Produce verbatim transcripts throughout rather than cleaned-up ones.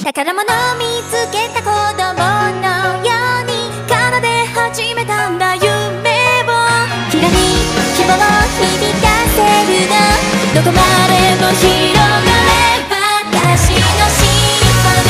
宝物見つけた子供のように奏で始めたんだ夢をきらり希望を響かせるのどこまでも広がれ私のシンフォニ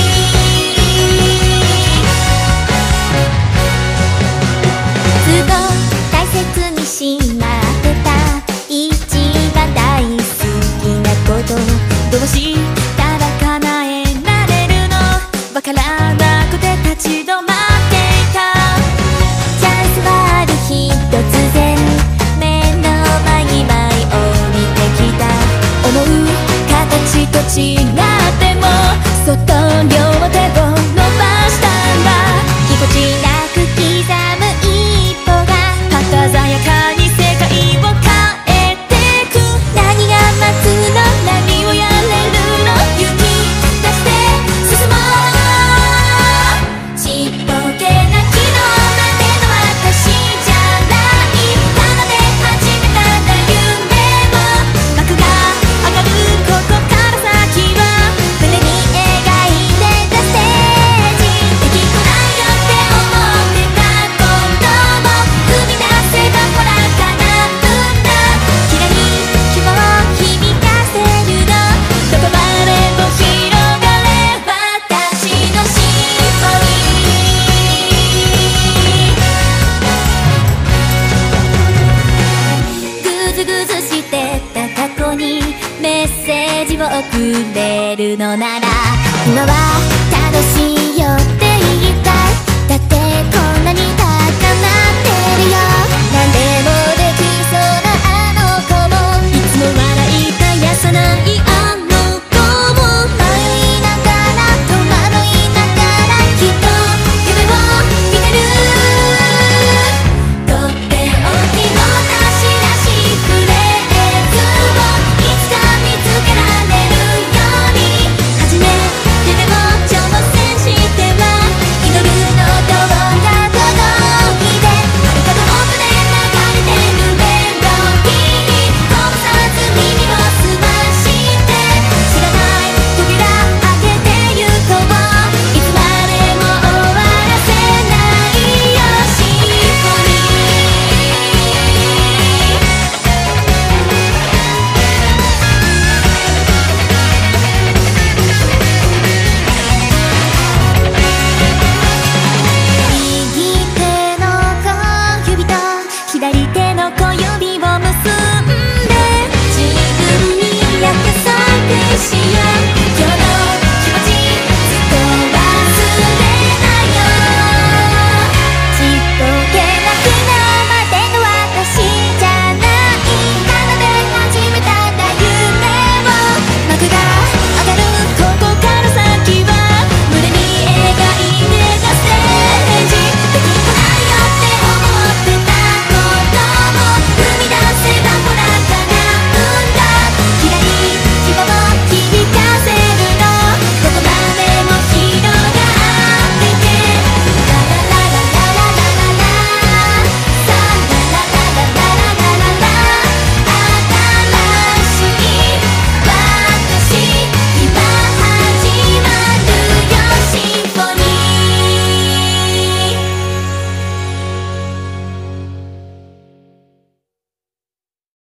ーずっと大切にしまってた一番大好きなことどうしたら叶えられるのわからなくて立ち止まっていたチャンスはある日突然目の前に舞い降りてきた思う形と違ってもそっと両手を伸ばしたんだぎこちなく刻む一歩が鮮やかに世界を変えてく何が待つの何をやれるの勇気出して進もうちっぽけな昨日までの私じゃない奏で始めたんだ夢を幕が上がるここから先は胸に描いてたステージできっこないよって思ってたことを踏み出せばほら叶うんだきらり希望を響かせるのどこまでも広がれ私のシンフォニーグズグズしてた過去にメッセージを送れるのなら今は